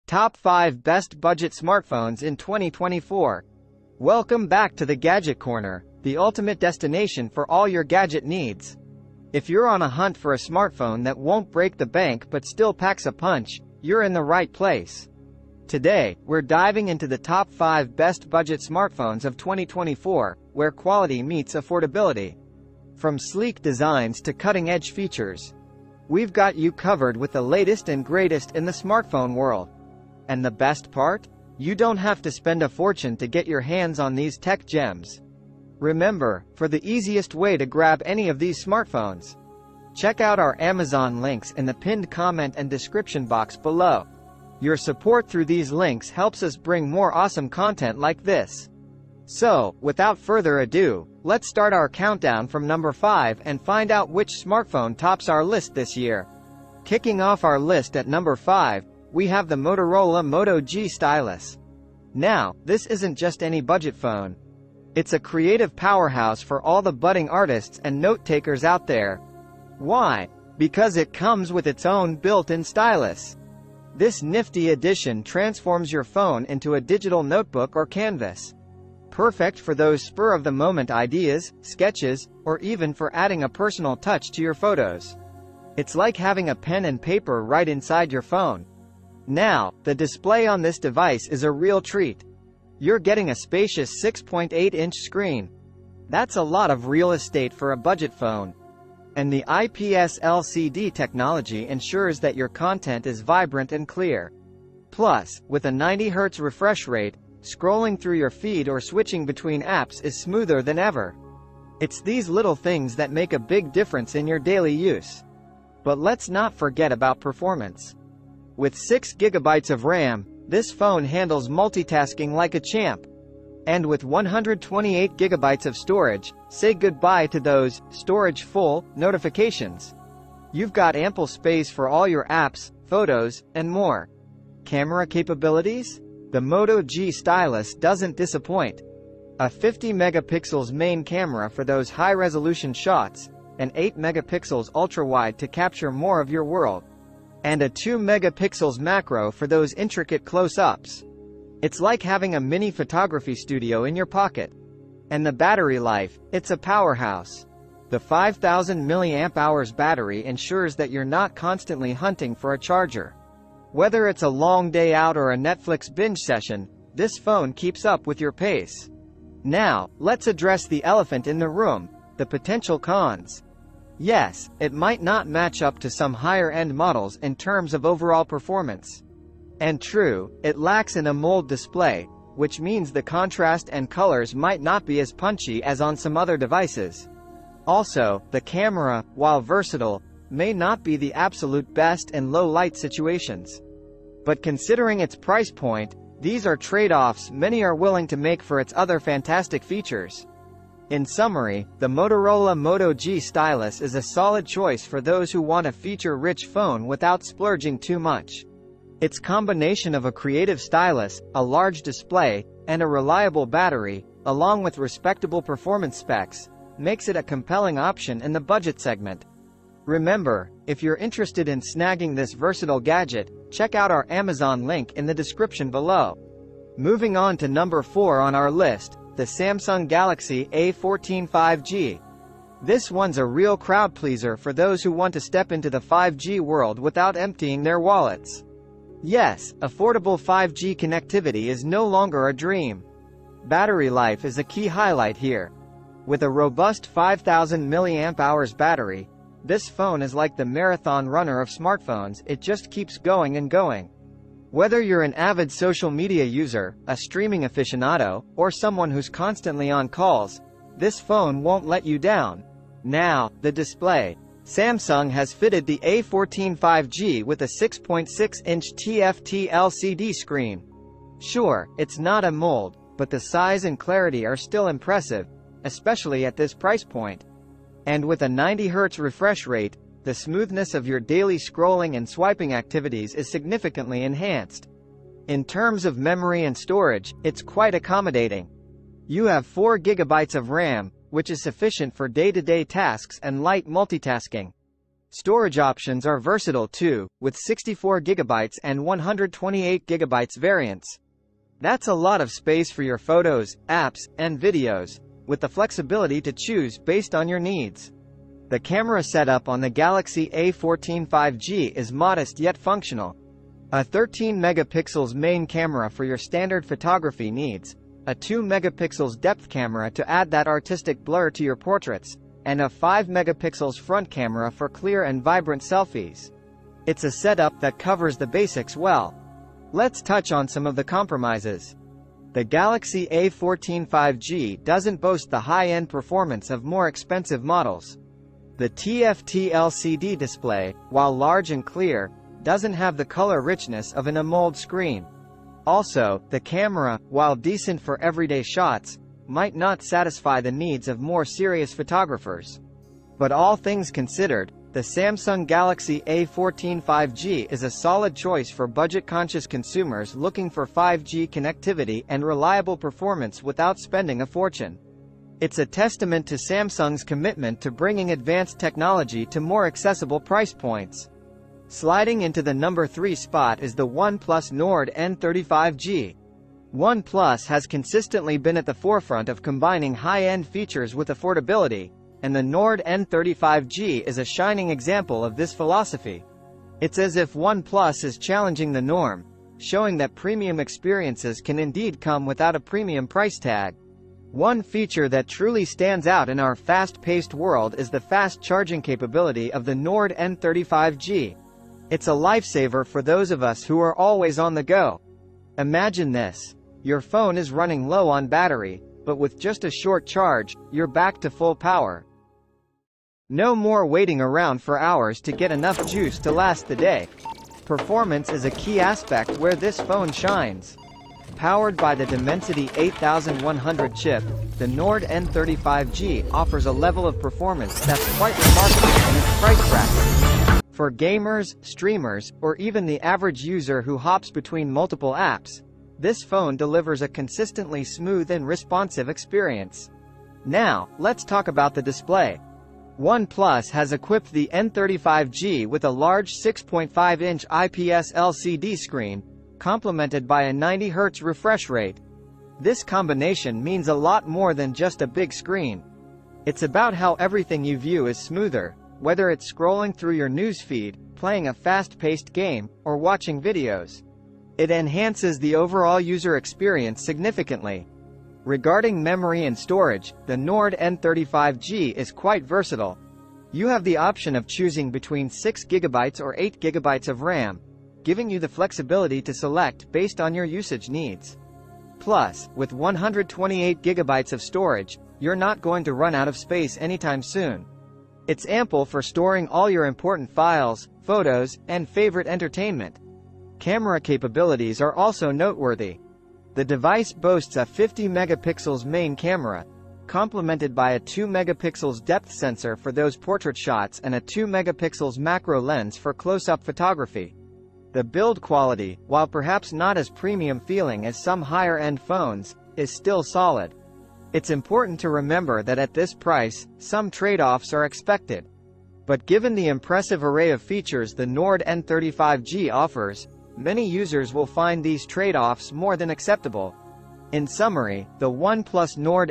Top 5 Best Budget Smartphones in 2024. Welcome back to the Gadget Corner, the ultimate destination for all your gadget needs. If you're on a hunt for a smartphone that won't break the bank but still packs a punch, you're in the right place. Today, we're diving into the top 5 best budget smartphones of 2024, where quality meets affordability. From sleek designs to cutting-edge features, we've got you covered with the latest and greatest in the smartphone world. And the best part? You don't have to spend a fortune to get your hands on these tech gems. Remember, for the easiest way to grab any of these smartphones, check out our Amazon links in the pinned comment and description box below. Your support through these links helps us bring more awesome content like this. So, without further ado, let's start our countdown from number 5 and find out which smartphone tops our list this year. Kicking off our list at number 5, we have the Motorola Moto G Stylus. Now, this isn't just any budget phone. It's a creative powerhouse for all the budding artists and note-takers out there. Why? Because it comes with its own built-in stylus. This nifty addition transforms your phone into a digital notebook or canvas. Perfect for those spur-of-the-moment ideas, sketches, or even for adding a personal touch to your photos. It's like having a pen and paper right inside your phone. Now, the display on this device is a real treat. You're getting a spacious 6.8-inch screen. That's a lot of real estate for a budget phone. And the IPS LCD technology ensures that your content is vibrant and clear. Plus, with a 90 Hz refresh rate, scrolling through your feed or switching between apps is smoother than ever. It's these little things that make a big difference in your daily use. But let's not forget about performance. With 6 GB of RAM, this phone handles multitasking like a champ. And with 128 GB of storage, say goodbye to those storage full notifications. You've got ample space for all your apps, photos, and more. Camera capabilities? The Moto G Stylus doesn't disappoint. A 50 megapixels main camera for those high-resolution shots, and 8 megapixels ultra-wide to capture more of your world, and a 2 megapixels macro for those intricate close-ups. It's like having a mini photography studio in your pocket. And the battery life, it's a powerhouse. The 5000 mAh battery ensures that you're not constantly hunting for a charger. Whether it's a long day out or a Netflix binge session, this phone keeps up with your pace. Now, let's address the elephant in the room, the potential cons. Yes, it might not match up to some higher-end models in terms of overall performance. And true, it lacks an AMOLED display, which means the contrast and colors might not be as punchy as on some other devices. Also, the camera, while versatile, may not be the absolute best in low-light situations. But considering its price point, these are trade-offs many are willing to make for its other fantastic features. In summary, the Motorola Moto G Stylus is a solid choice for those who want a feature-rich phone without splurging too much. Its combination of a creative stylus, a large display, and a reliable battery, along with respectable performance specs, makes it a compelling option in the budget segment. Remember, if you're interested in snagging this versatile gadget, check out our Amazon link in the description below. Moving on to number 4 on our list, the Samsung Galaxy A14 5G. This one's a real crowd pleaser for those who want to step into the 5G world without emptying their wallets. Yes, affordable 5G connectivity is no longer a dream. Battery life is a key highlight here. With a robust 5000 mAh battery, this phone is like the marathon runner of smartphones, it just keeps going and going. Whether you're an avid social media user, a streaming aficionado, or someone who's constantly on calls, this phone won't let you down. Now, the display. Samsung has fitted the A14 5G with a 6.6-inch TFT LCD screen. Sure, it's not AMOLED, but the size and clarity are still impressive, especially at this price point. And with a 90 Hz refresh rate, the smoothness of your daily scrolling and swiping activities is significantly enhanced. In terms of memory and storage, it's quite accommodating. You have 4 GB of RAM, which is sufficient for day-to-day tasks and light multitasking. Storage options are versatile too, with 64 GB and 128 GB variants. That's a lot of space for your photos, apps, and videos, with the flexibility to choose based on your needs. The camera setup on the Galaxy A14 5G is modest yet functional. A 13 megapixels main camera for your standard photography needs, a 2 megapixels depth camera to add that artistic blur to your portraits, and a 5 megapixels front camera for clear and vibrant selfies. It's a setup that covers the basics well. Let's touch on some of the compromises. The Galaxy A14 5G doesn't boast the high-end performance of more expensive models. The TFT LCD display, while large and clear, doesn't have the color richness of an AMOLED screen. Also, the camera, while decent for everyday shots, might not satisfy the needs of more serious photographers. But all things considered, the Samsung Galaxy A14 5G is a solid choice for budget-conscious consumers looking for 5G connectivity and reliable performance without spending a fortune. It's a testament to Samsung's commitment to bringing advanced technology to more accessible price points. Sliding into the number 3 spot is the OnePlus Nord N35G. OnePlus has consistently been at the forefront of combining high-end features with affordability, and the Nord N35G is a shining example of this philosophy. It's as if OnePlus is challenging the norm, showing that premium experiences can indeed come without a premium price tag. One feature that truly stands out in our fast-paced world is the fast charging capability of the Nord N35G. It's a lifesaver for those of us who are always on the go. Imagine this. Your phone is running low on battery, but with just a short charge, you're back to full power. No more waiting around for hours to get enough juice to last the day. Performance is a key aspect where this phone shines. Powered by the Dimensity 8100 chip, the Nord N35G offers a level of performance that's quite remarkable in its price bracket. For gamers, streamers, or even the average user who hops between multiple apps, this phone delivers a consistently smooth and responsive experience. Now, let's talk about the display. OnePlus has equipped the N35G with a large 6.5-inch IPS LCD screen, complemented by a 90 Hz refresh rate. This combination means a lot more than just a big screen. It's about how everything you view is smoother, whether it's scrolling through your newsfeed, playing a fast-paced game, or watching videos. It enhances the overall user experience significantly. Regarding memory and storage, the Nord N35G is quite versatile. You have the option of choosing between 6 GB or 8 GB of RAM, giving you the flexibility to select based on your usage needs. Plus, with 128 GB of storage, you're not going to run out of space anytime soon. It's ample for storing all your important files, photos, and favorite entertainment. Camera capabilities are also noteworthy. The device boasts a 50 megapixels main camera, complemented by a 2 megapixels depth sensor for those portrait shots and a 2 megapixels macro lens for close-up photography. The build quality, while perhaps not as premium feeling as some higher-end phones, is still solid. It's important to remember that at this price, some trade-offs are expected. But given the impressive array of features the Nord N35G offers, many users will find these trade-offs more than acceptable. In summary, the OnePlus Nord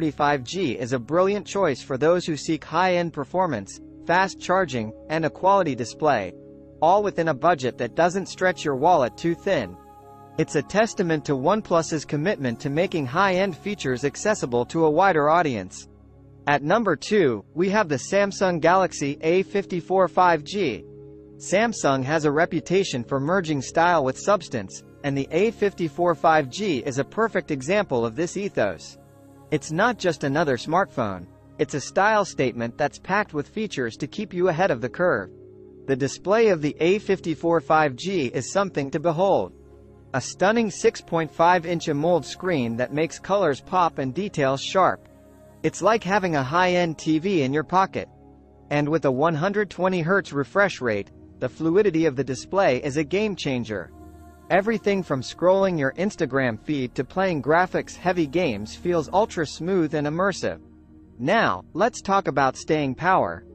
N35G is a brilliant choice for those who seek high-end performance, fast charging, and a quality display, all within a budget that doesn't stretch your wallet too thin. It's a testament to OnePlus's commitment to making high-end features accessible to a wider audience. At number 2, we have the Samsung Galaxy A54 5G. Samsung has a reputation for merging style with substance, and the A54 5G is a perfect example of this ethos. It's not just another smartphone. It's a style statement that's packed with features to keep you ahead of the curve. The display of the A54 5G is something to behold. A stunning 6.5-inch AMOLED screen that makes colors pop and details sharp. It's like having a high-end TV in your pocket. And with a 120 Hz refresh rate, the fluidity of the display is a game-changer. Everything from scrolling your Instagram feed to playing graphics-heavy games feels ultra-smooth and immersive. Now, let's talk about staying power.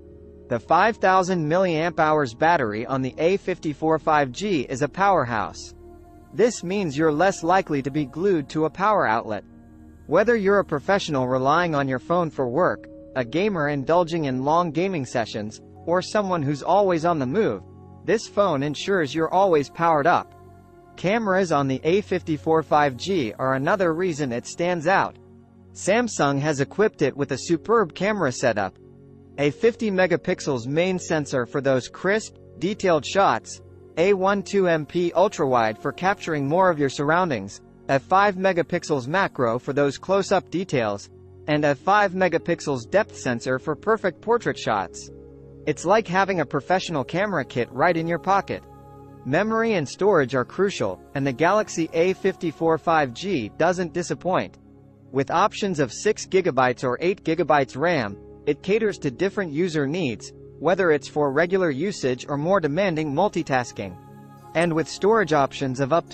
The 5000 mAh battery on the A54 5G is a powerhouse. This means you're less likely to be glued to a power outlet. Whether you're a professional relying on your phone for work, a gamer indulging in long gaming sessions, or someone who's always on the move, this phone ensures you're always powered up. Cameras on the A54 5G are another reason it stands out. Samsung has equipped it with a superb camera setup. A 50 megapixels main sensor for those crisp, detailed shots, a 12MP ultrawide for capturing more of your surroundings, a 5 megapixels macro for those close-up details, and a 5 megapixels depth sensor for perfect portrait shots. It's like having a professional camera kit right in your pocket. Memory and storage are crucial, and the Galaxy A54 5G doesn't disappoint. With options of 6GB or 8GB RAM, it caters to different user needs, whether it's for regular usage or more demanding multitasking. And with storage options of up to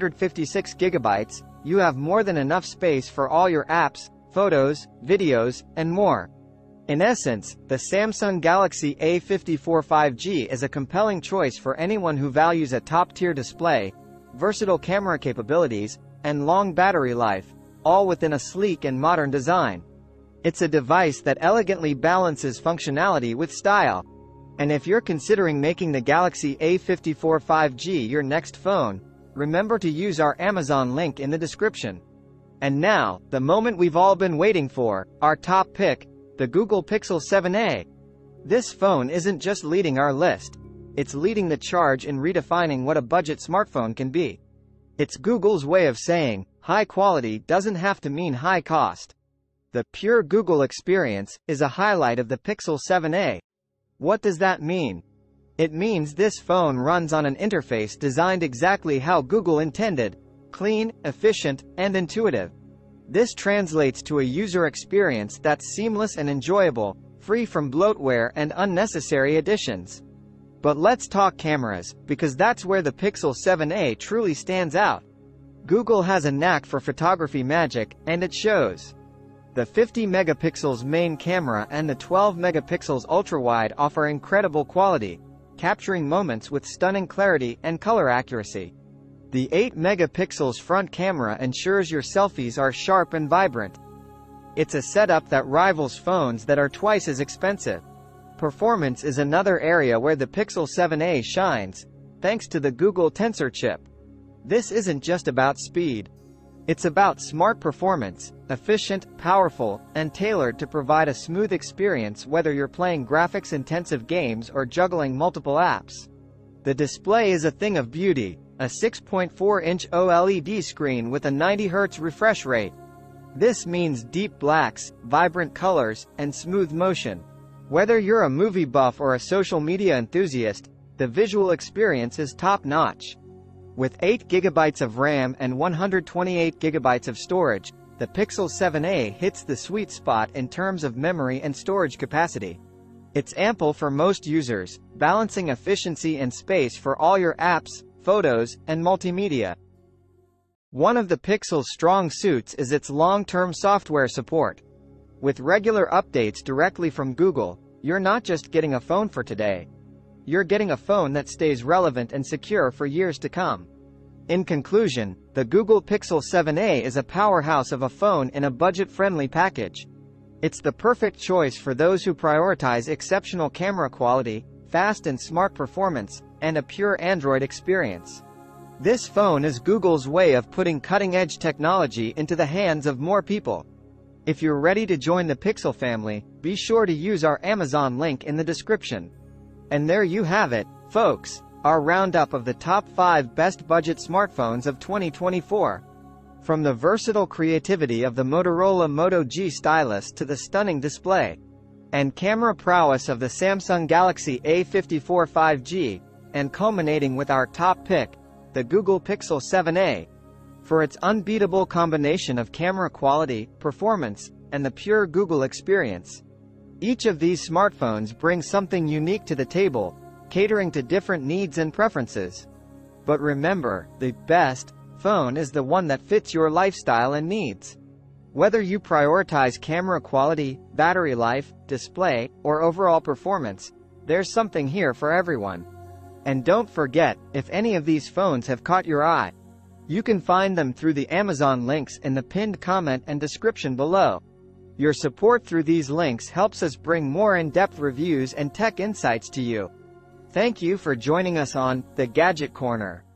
256GB, you have more than enough space for all your apps, photos, videos, and more. In essence, the Samsung Galaxy A54 5G is a compelling choice for anyone who values a top-tier display, versatile camera capabilities, and long battery life, all within a sleek and modern design. It's a device that elegantly balances functionality with style. And if you're considering making the Galaxy A54 5G your next phone, remember to use our Amazon link in the description. And now, the moment we've all been waiting for, our top pick, the Google Pixel 7a. This phone isn't just leading our list. It's leading the charge in redefining what a budget smartphone can be. It's Google's way of saying, high quality doesn't have to mean high cost. The pure Google experience is a highlight of the Pixel 7a. What does that mean? It means this phone runs on an interface designed exactly how Google intended: clean, efficient, and intuitive. This translates to a user experience that's seamless and enjoyable, free from bloatware and unnecessary additions. But let's talk cameras, because that's where the Pixel 7a truly stands out. Google has a knack for photography magic, and it shows. The 50 megapixels main camera and the 12 megapixels ultrawide offer incredible quality, capturing moments with stunning clarity and color accuracy. The 8 megapixels front camera ensures your selfies are sharp and vibrant. It's a setup that rivals phones that are twice as expensive. Performance is another area where the Pixel 7a shines, thanks to the Google Tensor chip. This isn't just about speed. It's about smart performance, efficient, powerful, and tailored to provide a smooth experience whether you're playing graphics-intensive games or juggling multiple apps. The display is a thing of beauty, a 6.4-inch OLED screen with a 90Hz refresh rate. This means deep blacks, vibrant colors, and smooth motion. Whether you're a movie buff or a social media enthusiast, the visual experience is top-notch. With 8GB of RAM and 128GB of storage, the Pixel 7a hits the sweet spot in terms of memory and storage capacity. It's ample for most users, balancing efficiency and space for all your apps, photos, and multimedia. One of the Pixel's strong suits is its long-term software support. With regular updates directly from Google, you're not just getting a phone for today. You're getting a phone that stays relevant and secure for years to come. In conclusion, the Google Pixel 7a is a powerhouse of a phone in a budget-friendly package. It's the perfect choice for those who prioritize exceptional camera quality, fast and smart performance, and a pure Android experience. This phone is Google's way of putting cutting-edge technology into the hands of more people. If you're ready to join the Pixel family, be sure to use our Amazon link in the description. And there you have it, folks, our roundup of the top 5 best budget smartphones of 2024. From the versatile creativity of the Motorola Moto G stylus to the stunning display and camera prowess of the Samsung Galaxy A54 5G, and culminating with our top pick, the Google Pixel 7a. For its unbeatable combination of camera quality, performance, and the pure Google experience. Each of these smartphones brings something unique to the table, catering to different needs and preferences. But remember, the best phone is the one that fits your lifestyle and needs. Whether you prioritize camera quality, battery life, display, or overall performance, there's something here for everyone. And don't forget, if any of these phones have caught your eye, you can find them through the Amazon links in the pinned comment and description below. Your support through these links helps us bring more in-depth reviews and tech insights to you. Thank you for joining us on The Gadget Corner.